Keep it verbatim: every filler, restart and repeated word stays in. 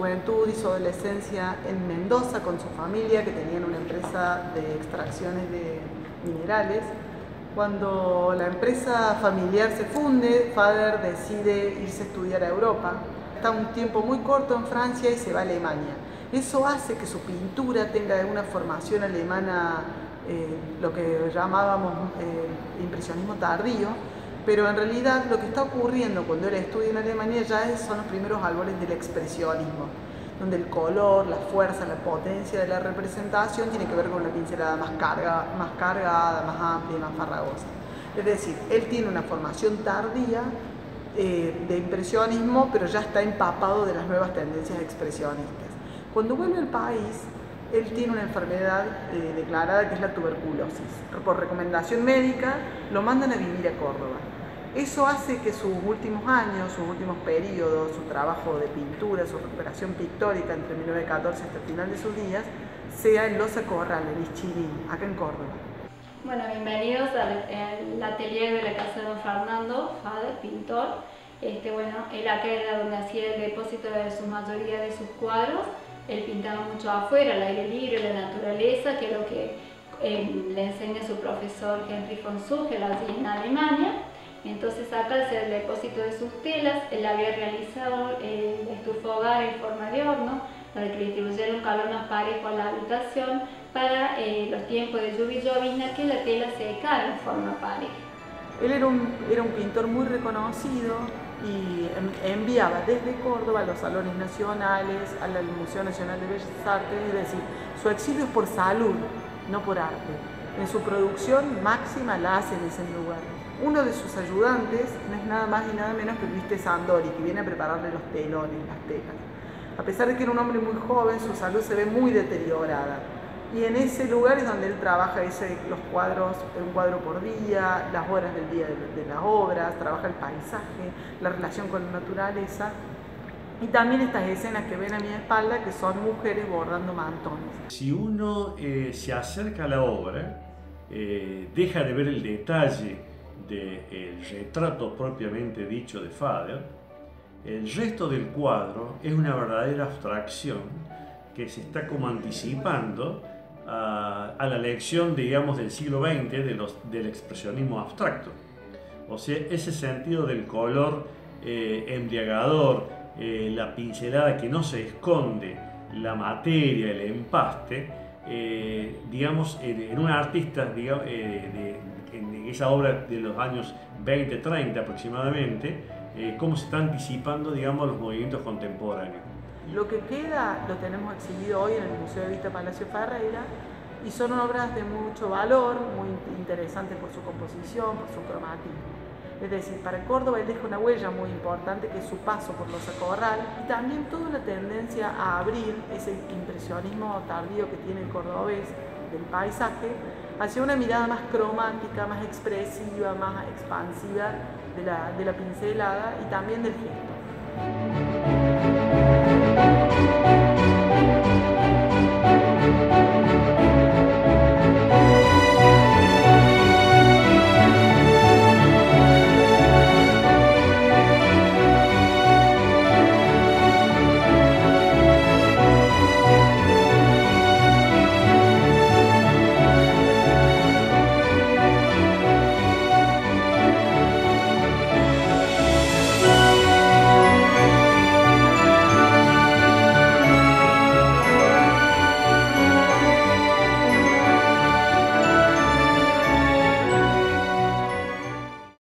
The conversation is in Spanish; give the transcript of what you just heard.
juventud y su adolescencia en Mendoza con su familia, que tenían una empresa de extracciones de minerales. Cuando la empresa familiar se funde, Fader decide irse a estudiar a Europa. Está un tiempo muy corto en Francia y se va a Alemania. Eso hace que su pintura tenga una formación alemana, eh, lo que llamábamos eh, impresionismo tardío, pero en realidad lo que está ocurriendo cuando él estudia en Alemania ya es, son los primeros albores del expresionismo, donde el color, la fuerza, la potencia de la representación tiene que ver con una pincelada más, carga, más cargada, más amplia, más farragosa. Es decir, él tiene una formación tardía eh, de impresionismo, pero ya está empapado de las nuevas tendencias expresionistas. Cuando vuelve al país, él tiene una enfermedad eh, declarada que es la tuberculosis. Por recomendación médica, lo mandan a vivir a Córdoba. Eso hace que sus últimos años, sus últimos periodos, su trabajo de pintura, su recuperación pictórica entre mil novecientos catorce hasta el final de sus días, sea en Loza Corral, en Ischírin, acá en Córdoba. Bueno, bienvenidos al, al atelier de la casa de don Fernando, Fader, pintor. Este, bueno, él acá era donde hacía el depósito de su mayoría de sus cuadros. Él pintaba mucho afuera, al aire libre, la naturaleza, que es lo que eh, le enseña su profesor Henry von Suchel allí en Alemania. Entonces acá, al hacer el depósito de sus telas, él había realizado el estufa hogar en forma de horno, para que le distribuyera un calor más parejo a la habitación para eh, los tiempos de lluvia y llovizna, que la tela secara en forma pareja. Él era un, era un pintor muy reconocido y enviaba desde Córdoba a los salones nacionales, al Museo Nacional de Bellas Artes, es decir, su exilio es por salud, no por arte. En su producción máxima la hace en ese lugar. Uno de sus ayudantes no es nada más y nada menos que Luis Tesandori, que viene a prepararle los telones, las telas. A pesar de que era un hombre muy joven, su salud se ve muy deteriorada. Y en ese lugar es donde él trabaja ese, los cuadros, un cuadro por día, las horas del día de, de las obras, trabaja el paisaje, la relación con la naturaleza. Y también estas escenas que ven a mi espalda, que son mujeres bordando mantones. Si uno eh, se acerca a la obra, eh, deja de ver el detalle del retrato propiamente dicho de Fader, el resto del cuadro es una verdadera abstracción que se está como anticipando a, a la lección, digamos, del siglo veinte de los, del expresionismo abstracto. O sea, ese sentido del color eh, embriagador, eh, la pincelada que no se esconde, la materia, el empaste, eh, digamos, en, en un artista, digamos, eh, de, en esa obra de los años veinte, treinta aproximadamente, eh, cómo se está anticipando, digamos, los movimientos contemporáneos. Lo que queda lo tenemos exhibido hoy en el Museo de Vista Palacio Ferreira y son obras de mucho valor, muy interesantes por su composición, por su cromatismo. Es decir, para Córdoba él deja una huella muy importante que es su paso por Loza Corral y también toda una tendencia a abrir ese impresionismo tardío que tiene el cordobés del paisaje hacia una mirada más cromática, más expresiva, más expansiva de la, de la pincelada y también del gesto.